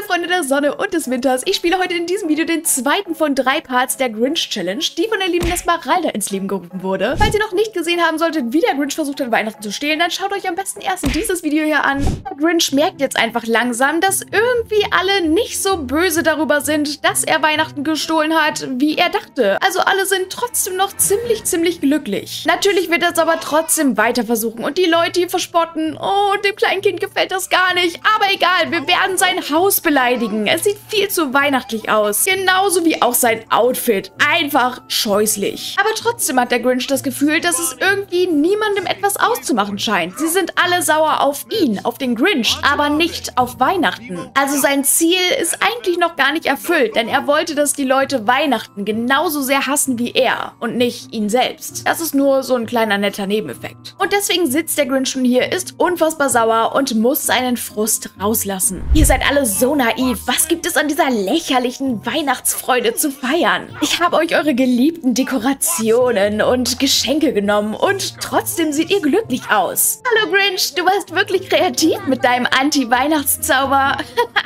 Freunde der Sonne und des Winters. Ich spiele heute in diesem Video den zweiten von 3 Parts der Grinch Challenge, die von der lieben Esmeralda ins Leben gerufen wurde. Falls ihr noch nicht gesehen haben solltet, wie der Grinch versucht hat, Weihnachten zu stehlen, dann schaut euch am besten erst dieses Video hier an. Der Grinch merkt jetzt einfach langsam, dass irgendwie alle nicht so böse darüber sind, dass er Weihnachten gestohlen hat, wie er dachte. Also alle sind trotzdem noch ziemlich glücklich. Natürlich wird er es aber trotzdem weiter versuchen und die Leute, die verspotten, oh, dem kleinen Kind gefällt das gar nicht. Aber egal, wir werden sein Haus beleidigen. Es sieht viel zu weihnachtlich aus. Genauso wie auch sein Outfit. Einfach scheußlich. Aber trotzdem hat der Grinch das Gefühl, dass es irgendwie niemandem etwas auszumachen scheint. Sie sind alle sauer auf ihn, auf den Grinch, aber nicht auf Weihnachten. Also sein Ziel ist eigentlich noch gar nicht erfüllt, denn er wollte, dass die Leute Weihnachten genauso sehr hassen wie er und nicht ihn selbst. Das ist nur so ein kleiner netter Nebeneffekt. Und deswegen sitzt der Grinch schon hier, ist unfassbar sauer und muss seinen Frust rauslassen. Ihr seid alle so naiv. Was gibt es an dieser lächerlichen Weihnachtsfreude zu feiern? Ich habe euch eure geliebten Dekorationen und Geschenke genommen und trotzdem seht ihr glücklich aus. Hallo Grinch, du warst wirklich kreativ mit deinem Anti-Weihnachtszauber.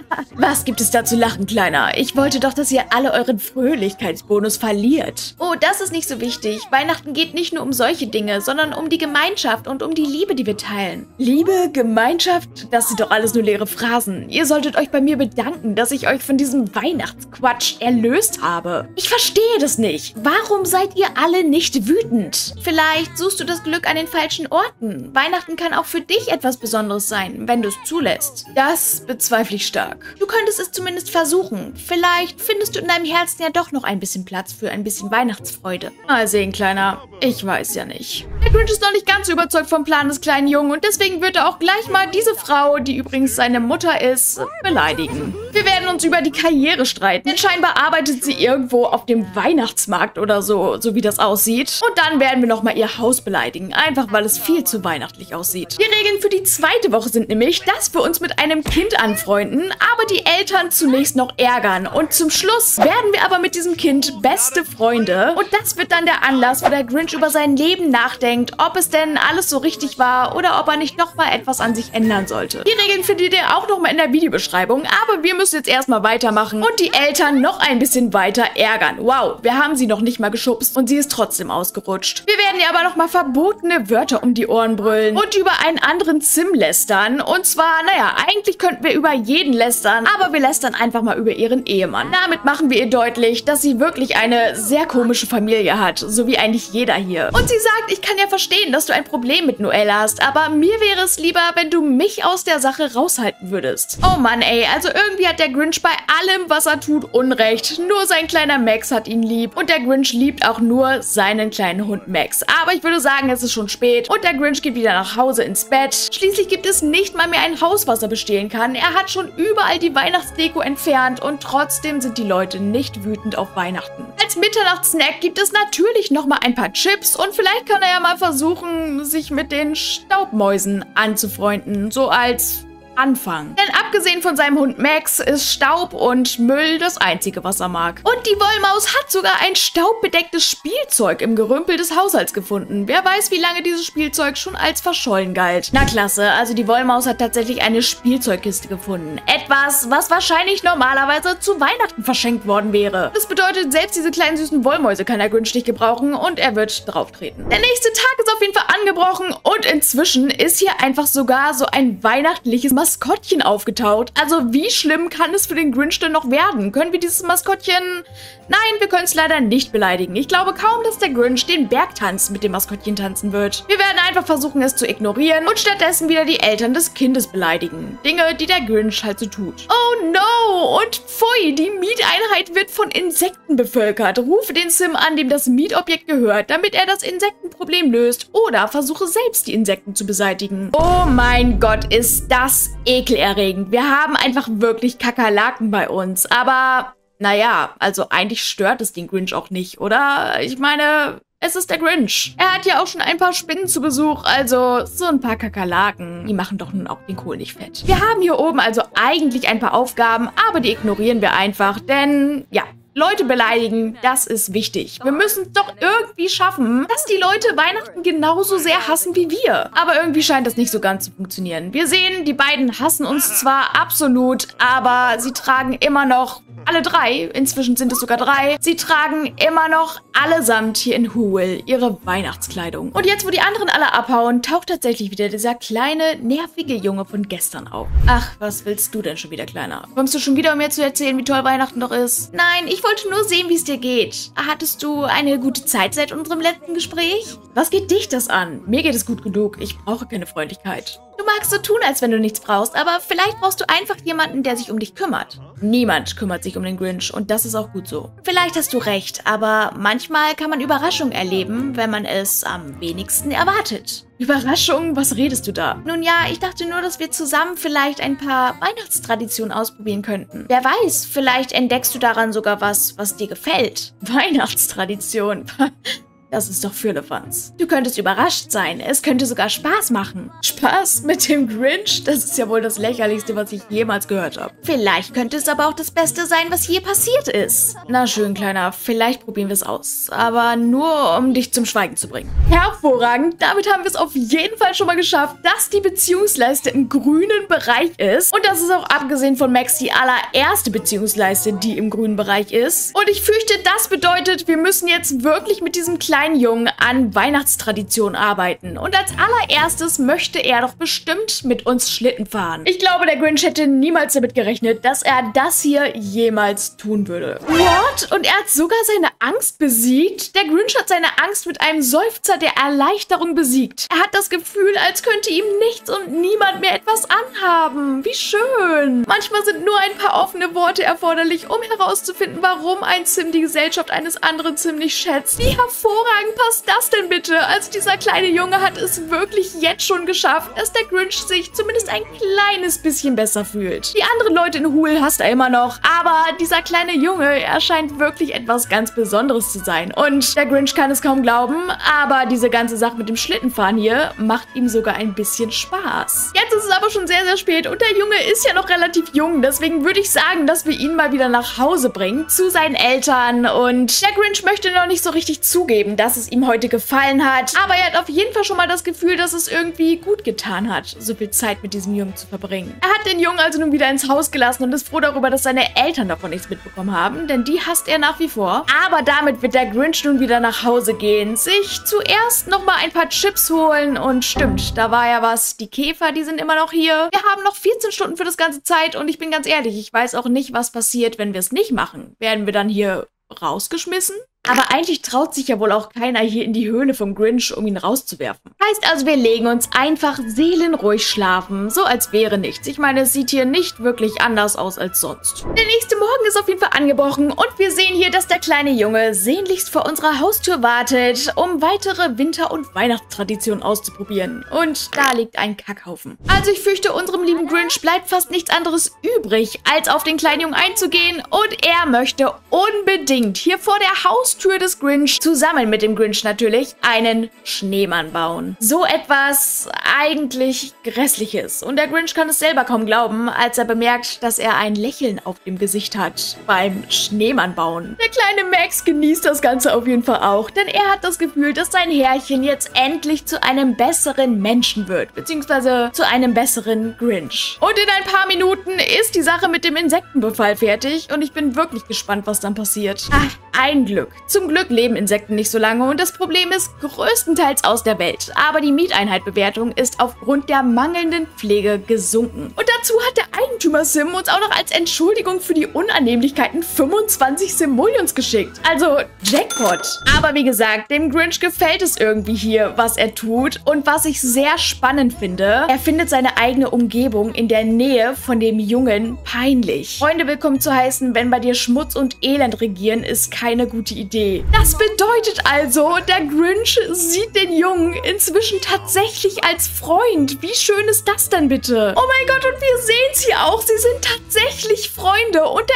Was gibt es da zu lachen, Kleiner? Ich wollte doch, dass ihr alle euren Fröhlichkeitsbonus verliert. Oh, das ist nicht so wichtig. Weihnachten geht nicht nur um solche Dinge, sondern um die Gemeinschaft und um die Liebe, die wir teilen. Liebe, Gemeinschaft? Das sind doch alles nur leere Phrasen. Ihr solltet euch bei mir bedanken, dass ich euch von diesem Weihnachtsquatsch erlöst habe. Ich verstehe das nicht. Warum seid ihr alle nicht wütend? Vielleicht suchst du das Glück an den falschen Orten. Weihnachten kann auch für dich etwas Besonderes sein, wenn du es zulässt. Das bezweifle ich stark. Du könntest es zumindest versuchen. Vielleicht findest du in deinem Herzen ja doch noch ein bisschen Platz für ein bisschen Weihnachtsfreude. Mal sehen, Kleiner. Ich weiß ja nicht. Der Grinch ist noch nicht ganz so überzeugt vom Plan des kleinen Jungen und deswegen wird er auch gleich mal diese Frau, die übrigens seine Mutter ist, beleidigen. Wir werden uns über die Karriere streiten, denn scheinbar arbeitet sie irgendwo auf dem Weihnachtsmarkt oder so, so wie das aussieht. Und dann werden wir nochmal ihr Haus beleidigen, einfach weil es viel zu weihnachtlich aussieht. Die Regeln für die zweite Woche sind nämlich, dass wir uns mit einem Kind anfreunden, aber die Eltern zunächst noch ärgern. Und zum Schluss werden wir aber mit diesem Kind beste Freunde. Und das wird dann der Anlass, wo der Grinch über sein Leben nachdenkt, ob es denn alles so richtig war oder ob er nicht noch mal etwas an sich ändern sollte. Die Regeln findet ihr auch noch mal in der Videobeschreibung, aber wir müssen jetzt erstmal weitermachen und die Eltern noch ein bisschen weiter ärgern. Wow, wir haben sie noch nicht mal geschubst und sie ist trotzdem ausgerutscht. Wir werden ihr aber noch mal verbotene Wörter um die Ohren brüllen und über einen anderen Sim lästern. Und zwar, naja, eigentlich könnten wir über jeden lästern, aber wir lästern einfach mal über ihren Ehemann. Damit machen wir ihr deutlich, dass sie wirklich eine sehr komische Familie hat, so wie eigentlich jeder hier. Und sie sagt, ich kann ja verstehen, dass du ein Problem mit Noelle hast, aber mir wäre es lieber, wenn du mich aus der Sache raushalten würdest. Oh Mann, ey, also irgendwie hat der Grinch bei allem, was er tut, Unrecht. Nur sein kleiner Max hat ihn lieb und der Grinch liebt auch nur seinen kleinen Hund Max. Aber ich würde sagen, es ist schon spät und der Grinch geht wieder nach Hause ins Bett. Schließlich gibt es nicht mal mehr ein Haus, was er bestehlen kann. Er hat schon überall die Weihnachtsdeko entfernt und trotzdem sind die Leute nicht wütend auf Weihnachten. Als Mitternachtssnack gibt es natürlich noch mal ein paar Chips und vielleicht kann er ja mal versuchen, sich mit den Staubmäusen anzufreunden, so als Anfang. Denn abgesehen von seinem Hund Max ist Staub und Müll das Einzige, was er mag. Und die Wollmaus hat sogar ein staubbedecktes Spielzeug im Gerümpel des Haushalts gefunden. Wer weiß, wie lange dieses Spielzeug schon als verschollen galt. Na klasse, also die Wollmaus hat tatsächlich eine Spielzeugkiste gefunden. Etwas, was wahrscheinlich normalerweise zu Weihnachten verschenkt worden wäre. Das bedeutet, selbst diese kleinen süßen Wollmäuse kann er günstig gebrauchen und er wird drauftreten. Der nächste Tag ist auf jeden Fall angebrochen und inzwischen ist hier einfach sogar so ein weihnachtliches Maskottchen aufgetaucht. Also wie schlimm kann es für den Grinch denn noch werden? Können wir dieses Maskottchen... Nein, wir können es leider nicht beleidigen. Ich glaube kaum, dass der Grinch den Bergtanz mit dem Maskottchen tanzen wird. Wir werden einfach versuchen, es zu ignorieren und stattdessen wieder die Eltern des Kindes beleidigen. Dinge, die der Grinch halt so tut. Oh no! Und pfui, die Mieteinheit wird von Insekten bevölkert. Rufe den Sim an, dem das Mietobjekt gehört, damit er das Insektenproblem löst. Oder versuche selbst die Insekten zu beseitigen. Oh mein Gott, ist das ekelerregend. Wir haben einfach wirklich Kakerlaken bei uns. Aber, naja, also eigentlich stört es den Grinch auch nicht, oder? Ich meine... Es ist der Grinch. Er hat ja auch schon ein paar Spinnen zu Besuch, also so ein paar Kakerlaken. Die machen doch nun auch den Kohl nicht fett. Wir haben hier oben also eigentlich ein paar Aufgaben, aber die ignorieren wir einfach, denn, ja, Leute beleidigen, das ist wichtig. Wir müssen es doch irgendwie schaffen, dass die Leute Weihnachten genauso sehr hassen wie wir. Aber irgendwie scheint das nicht so ganz zu funktionieren. Wir sehen, die beiden hassen uns zwar absolut, aber sie tragen immer noch alle drei, inzwischen sind es sogar 3, sie tragen immer noch allesamt hier in Whoville ihre Weihnachtskleidung. Und jetzt, wo die anderen alle abhauen, taucht tatsächlich wieder dieser kleine, nervige Junge von gestern auf. Ach, was willst du denn schon wieder, Kleiner? Kommst du schon wieder, um mir zu erzählen, wie toll Weihnachten doch ist? Nein, ich wollte nur sehen, wie es dir geht. Hattest du eine gute Zeit seit unserem letzten Gespräch? Was geht dich das an? Mir geht es gut genug. Ich brauche keine Freundlichkeit. Du magst so tun, als wenn du nichts brauchst, aber vielleicht brauchst du einfach jemanden, der sich um dich kümmert. Niemand kümmert sich um den Grinch und das ist auch gut so. Vielleicht hast du recht, aber manchmal kann man Überraschungen erleben, wenn man es am wenigsten erwartet. Überraschung? Was redest du da? Nun ja, ich dachte nur, dass wir zusammen vielleicht ein paar Weihnachtstraditionen ausprobieren könnten. Wer weiß, vielleicht entdeckst du daran sogar was dir gefällt. Weihnachtstradition. Das ist doch Firlefanz. Du könntest überrascht sein. Es könnte sogar Spaß machen. Spaß mit dem Grinch? Das ist ja wohl das Lächerlichste, was ich jemals gehört habe. Vielleicht könnte es aber auch das Beste sein, was je passiert ist. Na schön, Kleiner. Vielleicht probieren wir es aus. Aber nur, um dich zum Schweigen zu bringen. Hervorragend. Damit haben wir es auf jeden Fall schon mal geschafft, dass die Beziehungsleiste im grünen Bereich ist. Und das ist auch abgesehen von Max die allererste Beziehungsleiste, die im grünen Bereich ist. Und ich fürchte, das bedeutet, wir müssen jetzt wirklich mit diesem kleinen Jungen an Weihnachtstradition arbeiten. Und als allererstes möchte er doch bestimmt mit uns Schlitten fahren. Ich glaube, der Grinch hätte niemals damit gerechnet, dass er das hier jemals tun würde. What? Und er hat sogar seine Angst besiegt? Der Grinch hat seine Angst mit einem Seufzer der Erleichterung besiegt. Er hat das Gefühl, als könnte ihm nichts und niemand mehr etwas anhaben. Wie schön. Manchmal sind nur ein paar offene Worte erforderlich, um herauszufinden, warum ein Sim die Gesellschaft eines anderen Sim nicht schätzt. Wie hervorragend passt das denn bitte? Also dieser kleine Junge hat es wirklich jetzt schon geschafft, dass der Grinch sich zumindest ein kleines bisschen besser fühlt. Die anderen Leute in Whoville hasst er immer noch, aber dieser kleine Junge, er scheint wirklich etwas ganz Besonderes zu sein. Und der Grinch kann es kaum glauben, aber diese ganze Sache mit dem Schlittenfahren hier macht ihm sogar ein bisschen Spaß. Jetzt ist es aber schon sehr, sehr spät und der Junge ist ja noch relativ jung, deswegen würde ich sagen, dass wir ihn mal wieder nach Hause bringen, zu seinen Eltern, und der Grinch möchte noch nicht so richtig zugeben, dass es ihm heute gefallen hat. Aber er hat auf jeden Fall schon mal das Gefühl, dass es irgendwie gut getan hat, so viel Zeit mit diesem Jungen zu verbringen. Er hat den Jungen also nun wieder ins Haus gelassen und ist froh darüber, dass seine Eltern davon nichts mitbekommen haben, denn die hasst er nach wie vor. Aber damit wird der Grinch nun wieder nach Hause gehen, sich zuerst nochmal ein paar Chips holen und stimmt, da war ja was. Die Käfer, die sind immer noch hier. Wir haben noch 14 Stunden für das ganze Zeit und ich bin ganz ehrlich, ich weiß auch nicht, was passiert, wenn wir es nicht machen. Werden wir dann hier rausgeschmissen? Aber eigentlich traut sich ja wohl auch keiner hier in die Höhle vom Grinch, um ihn rauszuwerfen. Heißt also, wir legen uns einfach seelenruhig schlafen, so als wäre nichts. Ich meine, es sieht hier nicht wirklich anders aus als sonst. Der nächste Morgen ist auf jeden Fall angebrochen und wir sehen hier, dass der kleine Junge sehnlichst vor unserer Haustür wartet, um weitere Winter- und Weihnachtstraditionen auszuprobieren. Und da liegt ein Kackhaufen. Also ich fürchte, unserem lieben Grinch bleibt fast nichts anderes übrig, als auf den kleinen Jungen einzugehen, und er möchte unbedingt hier vor der Haustür des Grinch, zusammen mit dem Grinch natürlich, einen Schneemann bauen. So etwas eigentlich Grässliches. Und der Grinch kann es selber kaum glauben, als er bemerkt, dass er ein Lächeln auf dem Gesicht hat beim Schneemann bauen. Der kleine Max genießt das Ganze auf jeden Fall auch, denn er hat das Gefühl, dass sein Herrchen jetzt endlich zu einem besseren Menschen wird, beziehungsweise zu einem besseren Grinch. Und in ein paar Minuten ist die Sache mit dem Insektenbefall fertig und ich bin wirklich gespannt, was dann passiert. Ach, ein Glück. Zum Glück leben Insekten nicht so lange und das Problem ist größtenteils aus der Welt. Aber die Mieteinheitbewertung ist aufgrund der mangelnden Pflege gesunken. Und dazu hat der Eigentümer-Sim uns auch noch als Entschuldigung für die Unannehmlichkeiten 25 Simoleons geschickt. Also Jackpot. Aber wie gesagt, dem Grinch gefällt es irgendwie hier, was er tut. Und was ich sehr spannend finde, er findet seine eigene Umgebung in der Nähe von dem Jungen peinlich. Freunde willkommen zu heißen, wenn bei dir Schmutz und Elend regieren, ist keine gute Idee. Das bedeutet also, der Grinch sieht den Jungen inzwischen tatsächlich als Freund. Wie schön ist das denn bitte? Oh mein Gott, und wir sehen es hier auch. Sie sind tatsächlich Freunde und der Junge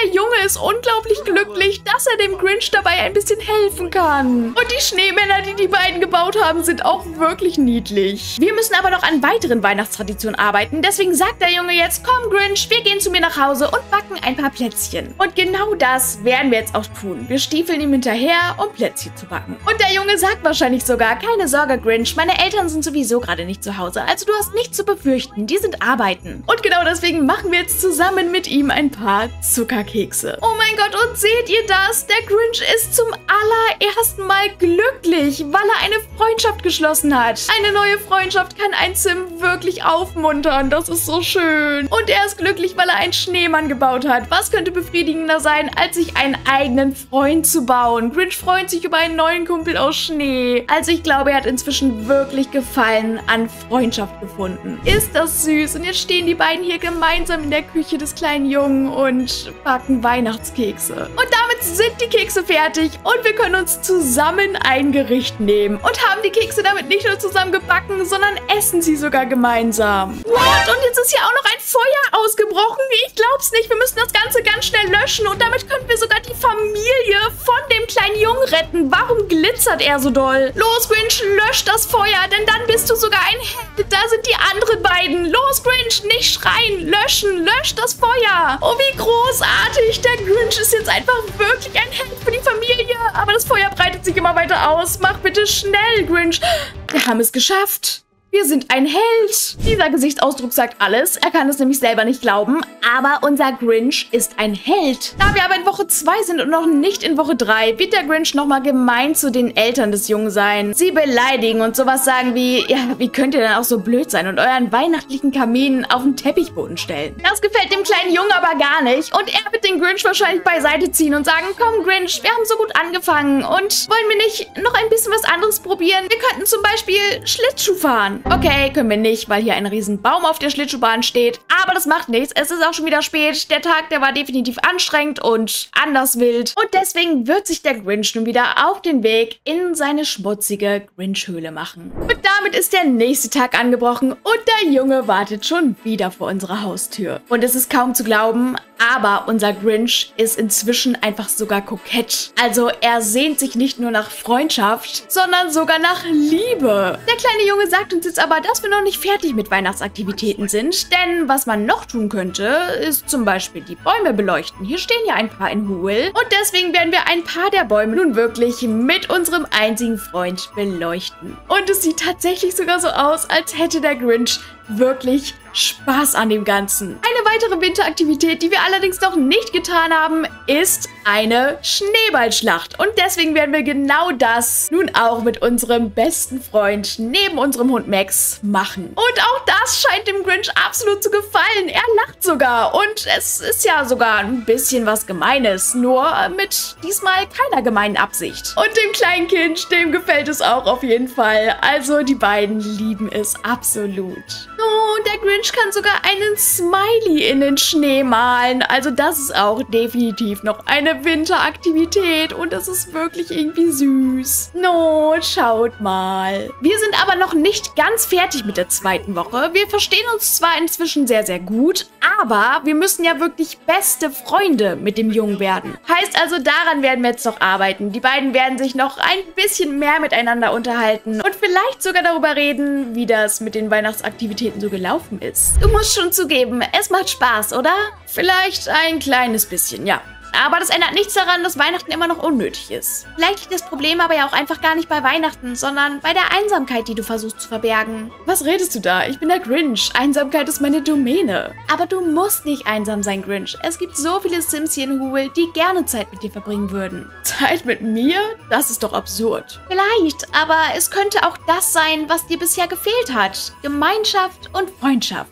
ist unglaublich glücklich, dass er dem Grinch dabei ein bisschen helfen kann. Und die Schneemänner, die die beiden gebaut haben, sind auch wirklich niedlich. Wir müssen aber noch an weiteren Weihnachtstraditionen arbeiten. Deswegen sagt der Junge jetzt, komm Grinch, wir gehen zu mir nach Hause und backen ein paar Plätzchen. Und genau das werden wir jetzt auch tun. Wir stiefeln ihm hinterher, um Plätzchen zu backen. Und der Junge sagt wahrscheinlich sogar, keine Sorge Grinch, meine Eltern sind sowieso gerade nicht zu Hause. Also du hast nichts zu befürchten, die sind arbeiten. Und genau deswegen machen wir jetzt zusammen mit ihm ein paar Zuckerkekse. Oh mein Gott, und seht ihr das? Der Grinch ist zum allerersten Mal glücklich, weil er eine Freundschaft geschlossen hat. Eine neue Freundschaft kann ein Sim wirklich aufmuntern. Das ist so schön. Und er ist glücklich, weil er einen Schneemann gebaut hat. Was könnte befriedigender sein, als sich einen eigenen Freund zu bauen? Grinch freut sich über einen neuen Kumpel aus Schnee. Also ich glaube, er hat inzwischen wirklich Gefallen an Freundschaft gefunden. Ist das süß? Und jetzt stehen die beiden hier gemeinsam in der Küche des kleinen Jungen und backen Weihnachtskekse. Und damit sind die Kekse fertig und wir können uns zusammen ein Gericht nehmen. Und haben die Kekse damit nicht nur zusammen gebacken, sondern essen sie sogar gemeinsam. What? Und jetzt ist hier auch noch ein Feuer ausgebrochen? Ich glaub's nicht. Wir müssen das Ganze ganz schnell löschen und damit können wir sogar die Familie von dem kleinen Jungen retten. Warum glitzert er so doll? Los, Grinch, lösch das Feuer, denn dann bist du sogar ein Held. Da sind die anderen beiden. Los, Grinch, nicht schreien. Löschen, lösch das Feuer. Oh, wie großartig. Der Grinch ist jetzt einfach wirklich ein Held für die Familie. Aber das Feuer breitet sich immer weiter aus. Mach bitte schnell, Grinch. Wir haben es geschafft. Wir sind ein Held. Dieser Gesichtsausdruck sagt alles. Er kann es nämlich selber nicht glauben. Aber unser Grinch ist ein Held. Da wir aber in Woche 2 sind und noch nicht in Woche 3, wird der Grinch nochmal gemein zu den Eltern des Jungen sein. Sie beleidigen und sowas sagen wie, ja, wie könnt ihr denn auch so blöd sein und euren weihnachtlichen Kamin auf den Teppichboden stellen? Das gefällt dem kleinen Jungen aber gar nicht. Und er wird den Grinch wahrscheinlich beiseite ziehen und sagen, komm Grinch, wir haben so gut angefangen und wollen wir nicht noch ein bisschen was anderes probieren? Wir könnten zum Beispiel Schlittschuh fahren. Okay, können wir nicht, weil hier ein riesen Baum auf der Schlittschuhbahn steht. Aber das macht nichts. Es ist auch schon wieder spät. Der Tag, der war definitiv anstrengend und anders wild. Und deswegen wird sich der Grinch nun wieder auf den Weg in seine schmutzige Grinch-Höhle machen. Und damit ist der nächste Tag angebrochen und der Junge wartet schon wieder vor unserer Haustür. Und es ist kaum zu glauben, aber unser Grinch ist inzwischen einfach sogar kokett. Also er sehnt sich nicht nur nach Freundschaft, sondern sogar nach Liebe. Der kleine Junge sagt uns jetzt aber, dass wir noch nicht fertig mit Weihnachtsaktivitäten sind. Denn was man noch tun könnte, ist zum Beispiel die Bäume beleuchten. Hier stehen ja ein paar in Hool. Und deswegen werden wir ein paar der Bäume nun wirklich mit unserem einzigen Freund beleuchten. Und es sieht tatsächlich sogar so aus, als hätte der Grinch wirklich Spaß an dem Ganzen. Eine weitere Winteraktivität, die wir allerdings noch nicht getan haben, ist eine Schneeballschlacht. Und deswegen werden wir genau das nun auch mit unserem besten Freund neben unserem Hund Max machen. Und auch das scheint dem Grinch absolut zu gefallen. Er lacht sogar. Und es ist ja sogar ein bisschen was Gemeines. Nur mit diesmal keiner gemeinen Absicht. Und dem kleinen Kind, dem gefällt es auch auf jeden Fall. Also die beiden lieben es absolut. Oh, der Grinch kann sogar einen Smiley in den Schnee malen. Also das ist auch definitiv noch eine Winteraktivität und das ist wirklich irgendwie süß. No, schaut mal. Wir sind aber noch nicht ganz fertig mit der zweiten Woche. Wir verstehen uns zwar inzwischen sehr, sehr gut, aber wir müssen ja wirklich beste Freunde mit dem Jungen werden. Heißt also, daran werden wir jetzt noch arbeiten. Die beiden werden sich noch ein bisschen mehr miteinander unterhalten und vielleicht sogar darüber reden, wie das mit den Weihnachtsaktivitäten so gelaufen ist. Du musst schon zugeben, es macht Spaß, oder? Vielleicht ein kleines bisschen, ja. Aber das ändert nichts daran, dass Weihnachten immer noch unnötig ist. Vielleicht liegt das Problem aber ja auch einfach gar nicht bei Weihnachten, sondern bei der Einsamkeit, die du versuchst zu verbergen. Was redest du da? Ich bin der Grinch. Einsamkeit ist meine Domäne. Aber du musst nicht einsam sein, Grinch. Es gibt so viele Sims hier in Hool, die gerne Zeit mit dir verbringen würden. Zeit mit mir? Das ist doch absurd. Vielleicht, aber es könnte auch das sein, was dir bisher gefehlt hat. Gemeinschaft und Freundschaft.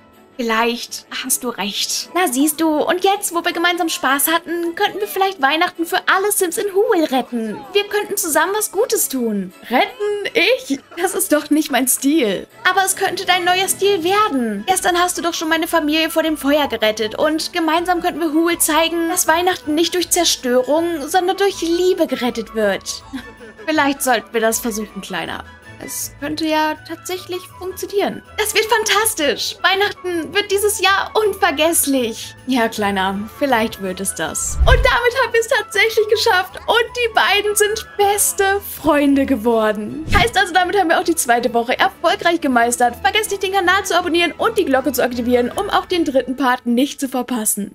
Vielleicht hast du recht. Na siehst du, und jetzt, wo wir gemeinsam Spaß hatten, könnten wir vielleicht Weihnachten für alle Sims in Hool retten. Wir könnten zusammen was Gutes tun. Retten? Ich? Das ist doch nicht mein Stil. Aber es könnte dein neuer Stil werden. Gestern hast du doch schon meine Familie vor dem Feuer gerettet und gemeinsam könnten wir Hool zeigen, dass Weihnachten nicht durch Zerstörung, sondern durch Liebe gerettet wird. Vielleicht sollten wir das versuchen, Kleiner. Es könnte ja tatsächlich funktionieren. Das wird fantastisch. Weihnachten wird dieses Jahr unvergesslich. Ja, Kleiner, vielleicht wird es das. Und damit haben wir es tatsächlich geschafft. Und die beiden sind beste Freunde geworden. Heißt also, damit haben wir auch die zweite Woche erfolgreich gemeistert. Vergesst nicht, den Kanal zu abonnieren und die Glocke zu aktivieren, um auch den dritten Part nicht zu verpassen.